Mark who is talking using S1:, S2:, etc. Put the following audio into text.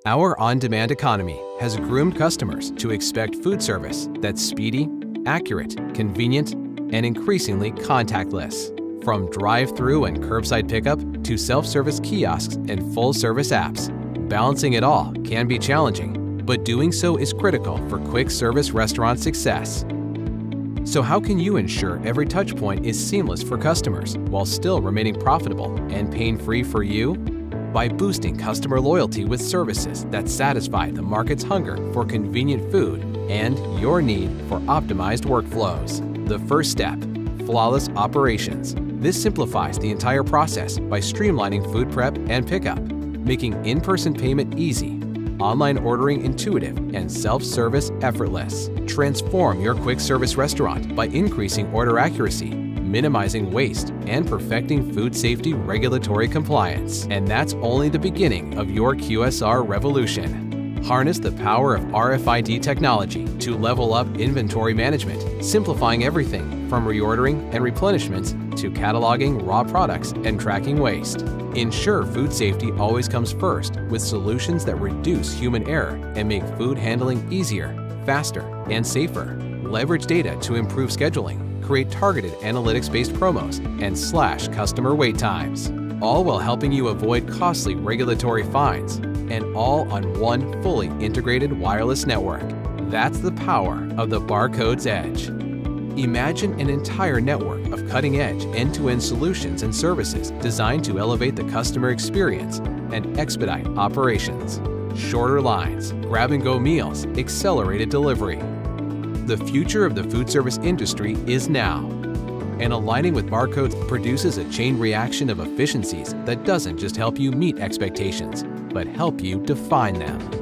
S1: Our on-demand economy has groomed customers to expect food service that's speedy, accurate, convenient, and increasingly contactless. From drive-through and curbside pickup to self-service kiosks and full-service apps, balancing it all can be challenging, but doing so is critical for quick-service restaurant success. So how can you ensure every touchpoint is seamless for customers while still remaining profitable and pain-free for you? By boosting customer loyalty with services that satisfy the market's hunger for convenient food and your need for optimized workflows. The first step, flawless operations. This simplifies the entire process by streamlining food prep and pickup, making in-person payment easy, online ordering intuitive, and self-service effortless. Transform your quick-service restaurant by increasing order accuracy, minimizing waste, and perfecting food safety regulatory compliance. And that's only the beginning of your QSR revolution. Harness the power of RFID technology to level up inventory management, simplifying everything from reordering and replenishments to cataloging raw products and tracking waste. Ensure food safety always comes first with solutions that reduce human error and make food handling easier, faster, and safer. Leverage data to improve scheduling, create targeted analytics-based promos, and slash customer wait times, all while helping you avoid costly regulatory fines, and all on one fully integrated wireless network. That's the power of the Barcodes Edge. Imagine an entire network of cutting-edge end-to-end solutions and services designed to elevate the customer experience and expedite operations. Shorter lines, grab-and-go meals, accelerated delivery. The future of the food service industry is now, and aligning with Barcodes produces a chain reaction of efficiencies that doesn't just help you meet expectations, but help you define them.